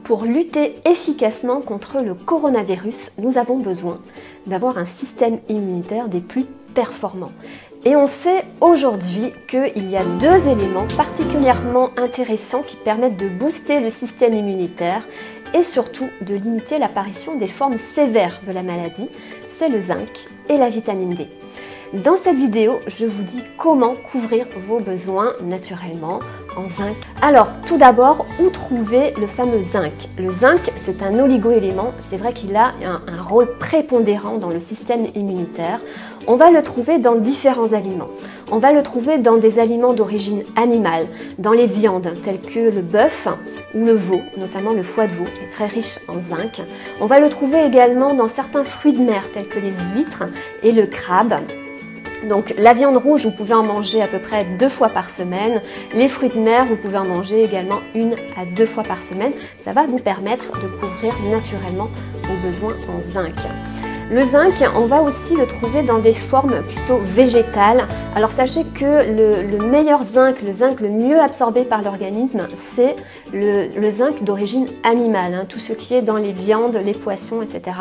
Pour lutter efficacement contre le coronavirus, nous avons besoin d'avoir un système immunitaire des plus performants. Et on sait aujourd'hui qu'il y a deux éléments particulièrement intéressants qui permettent de booster le système immunitaire et surtout de limiter l'apparition des formes sévères de la maladie, c'est le zinc et la vitamine D. Dans cette vidéo, je vous dis comment couvrir vos besoins naturellement en zinc. Alors, tout d'abord, où trouver le fameux zinc? Le zinc, c'est un oligoélément, c'est vrai qu'il a un rôle prépondérant dans le système immunitaire. On va le trouver dans différents aliments. On va le trouver dans des aliments d'origine animale, dans les viandes telles que le bœuf ou le veau, notamment le foie de veau, qui est très riche en zinc. On va le trouver également dans certains fruits de mer tels que les huîtres et le crabe. Donc la viande rouge, vous pouvez en manger à peu près 2 fois par semaine. Les fruits de mer, vous pouvez en manger également 1 à 2 fois par semaine. Ça va vous permettre de couvrir naturellement vos besoins en zinc. Le zinc, on va aussi le trouver dans des formes plutôt végétales. Alors sachez que le meilleur zinc, le zinc le mieux absorbé par l'organisme, c'est le zinc d'origine animale, tout ce qui est dans les viandes, les poissons, etc.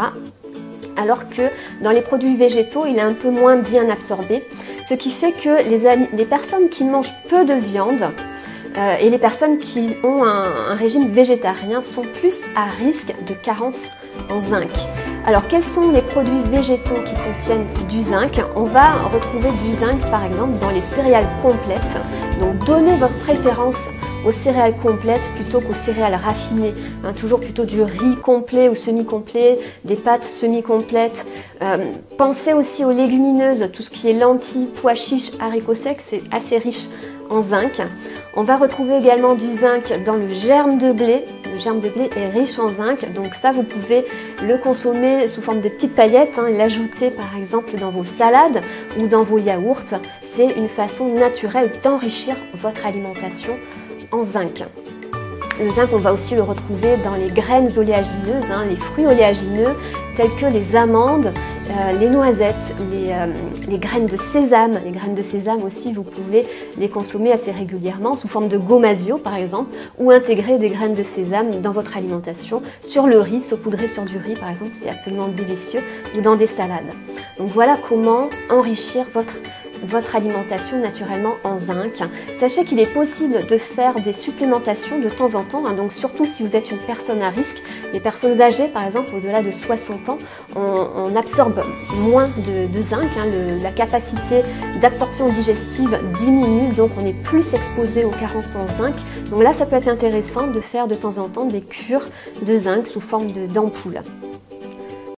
Alors que dans les produits végétaux, il est un peu moins bien absorbé, ce qui fait que les personnes qui mangent peu de viande et les personnes qui ont un régime végétarien sont plus à risque de carence en zinc. Alors quels sont les produits végétaux qui contiennent du zinc? On va retrouver du zinc par exemple dans les céréales complètes, donc donnez votre préférence aux céréales complètes plutôt qu'aux céréales raffinées, toujours plutôt du riz complet ou semi-complet, des pâtes semi-complètes. Pensez aussi aux légumineuses, tout ce qui est lentilles, pois chiches, haricots secs, c'est assez riche en zinc. On va retrouver également du zinc dans le germe de blé. Le germe de blé est riche en zinc, donc ça vous pouvez le consommer sous forme de petites paillettes, l'ajouter par exemple dans vos salades ou dans vos yaourts. C'est une façon naturelle d'enrichir votre alimentation en zinc. Le zinc, on va aussi le retrouver dans les graines oléagineuses, les fruits oléagineux tels que les amandes, les noisettes, les graines de sésame. Les graines de sésame aussi, vous pouvez les consommer assez régulièrement sous forme de gomasio par exemple, ou intégrer des graines de sésame dans votre alimentation, sur le riz, saupoudrer sur du riz par exemple, c'est absolument délicieux, ou dans des salades. Donc voilà comment enrichir votre alimentation naturellement en zinc. Sachez qu'il est possible de faire des supplémentations de temps en temps, donc surtout si vous êtes une personne à risque. Les personnes âgées par exemple au-delà de 60 ans, on absorbe moins de zinc, la capacité d'absorption digestive diminue, donc on est plus exposé aux carences en zinc. Donc là ça peut être intéressant de faire de temps en temps des cures de zinc sous forme d'ampoules.